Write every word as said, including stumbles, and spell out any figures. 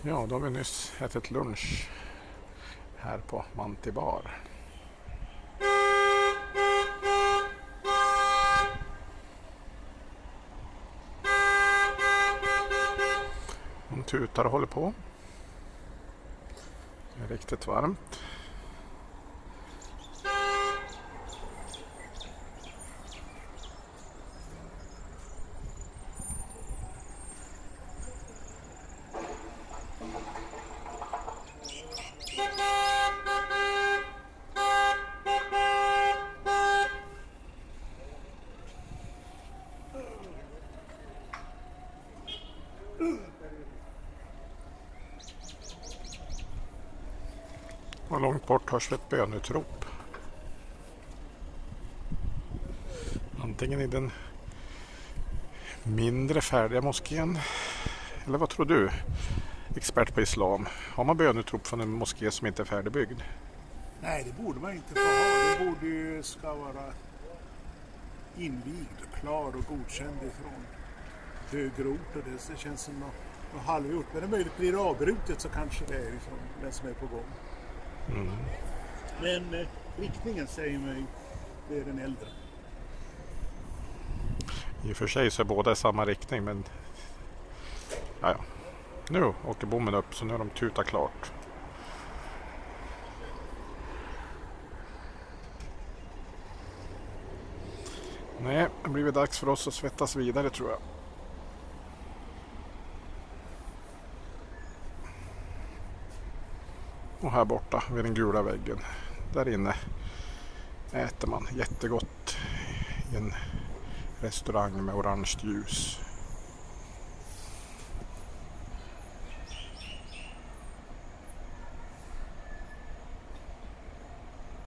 Ja, då har vi nyss ätit lunch här på Manty Bar. Hon tutar och håller på. Det är riktigt varmt. Och långt bort hörs ett bönutrop. Antingen i den mindre färdiga moskén. Eller vad tror du, expert på islam? Har man bönutrop från en moské som inte är färdigbyggd? Nej, det borde man inte få ha. Det borde ju ska vara invigd, klar och godkänd ifrån högre ort. Och det, det känns som något, något halvgjort. Men det är möjligt blir det avbrutet så kanske det är ifrån den som är på gång. Mm. Men eh, riktningen säger mig det är den äldre. I och för sig så är båda i samma riktning, men ja, ja. Nu åker bommen upp så nu har de tutat klart. Nej, det blir dags för oss att svettas vidare tror jag. Och här borta vid den gula väggen, där inne äter man jättegott i en restaurang med orange ljus.